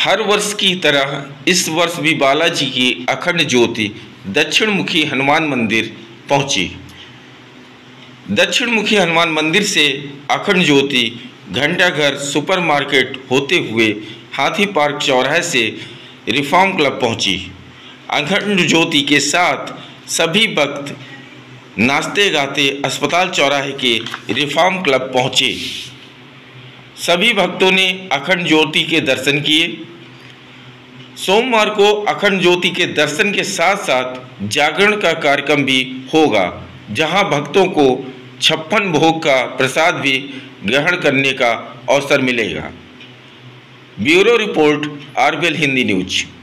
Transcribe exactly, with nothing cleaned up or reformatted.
हर वर्ष की तरह इस वर्ष भी बालाजी की अखंड ज्योति दक्षिण मुखी हनुमान मंदिर पहुंची। दक्षिण मुखी हनुमान मंदिर से अखंड ज्योति घंटाघर सुपरमार्केट होते हुए हाथी पार्क चौराहे से रिफॉर्म क्लब पहुंची। अखंड ज्योति के साथ सभी भक्त नाचते गाते अस्पताल चौराहे के रिफॉर्म क्लब पहुंचे। सभी भक्तों ने अखंड ज्योति के दर्शन किए। सोमवार को अखंड ज्योति के दर्शन के साथ साथ जागरण का कार्यक्रम भी होगा, जहां भक्तों को छप्पन भोग का प्रसाद भी ग्रहण करने का अवसर मिलेगा। Bureau report, RBL Hindi news.